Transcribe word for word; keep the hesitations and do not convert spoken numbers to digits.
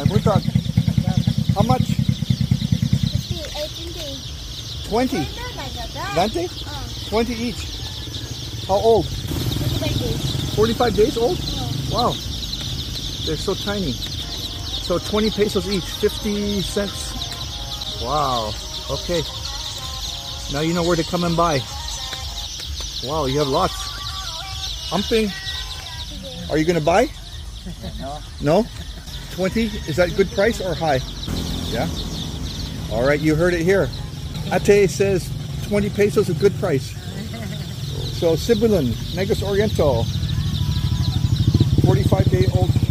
Buntag. How much? twenty. twenty? twenty each. How old? forty-five days. forty-five days old? Oh. Wow. They're so tiny. So twenty pesos each, fifty cents. Wow. Okay. Now you know where to come and buy. Wow, you have lots. Amping. Are you going to buy? No. No? twenty? Is that good price or high? Yeah? All right, you heard it here. Ate says twenty pesos is a good price. So Sibulan Negros Oriental, forty-five day old